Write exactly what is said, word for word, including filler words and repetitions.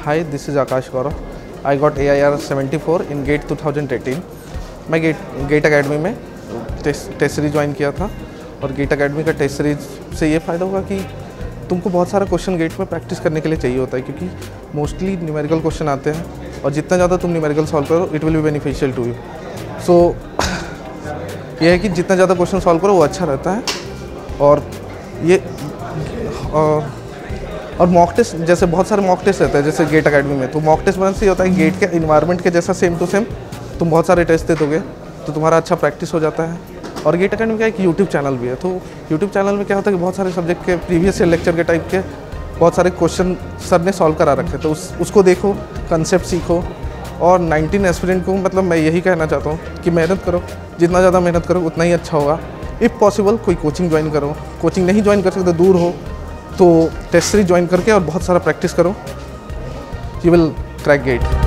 Hi, this is Akash Gaurav. I got A I R seventy-four in GATE twenty eighteen. मैं GATE GATE academy में test test series join किया था और GATE academy का test series से ये फ़ायदा होगा कि तुमको बहुत सारा क्वेश्चन गेट में प्रैक्टिस करने के लिए चाहिए होता है, क्योंकि मोस्टली न्यूमेरिकल क्वेश्चन आते हैं और जितना ज़्यादा तुम न्यूमेरिकल सॉल्व करो it will be beneficial to you. So ये है कि जितना ज़्यादा क्वेश्चन सॉल्व करो वो अच्छा रहता है. और ये और, और मॉक टेस्ट, जैसे बहुत सारे मॉक टेस्ट रहते हैं जैसे गेट अकेडमी में, तो मॉक टेस्ट बनने से होता है गेट के इन्वायरमेंट के जैसा सेम टू सेम तुम बहुत सारे टेस्ट दे दोगे तो तुम्हारा अच्छा प्रैक्टिस हो जाता है. और गेट अकेडमी का एक यूट्यूब चैनल भी है, तो यूट्यूब चैनल में क्या होता है कि बहुत सारे सब्जेक्ट के प्रीवियस ईयर लेक्चर के टाइप के बहुत सारे क्वेश्चन सर ने सॉल्व करा रखे, तो उस उसको देखो, कंसेप्ट सीखो. और नाइनटीन एस्पिरेंट को मतलब मैं यही कहना चाहता हूँ कि मेहनत करो, जितना ज़्यादा मेहनत करो उतना ही अच्छा होगा. इफ़ पॉसिबल कोई कोचिंग ज्वाइन करो, कोचिंग नहीं ज्वाइन कर सकते दूर हो तो टेस्ट सीरीज ज्वाइन करके और बहुत सारा प्रैक्टिस करो. You will crack gate.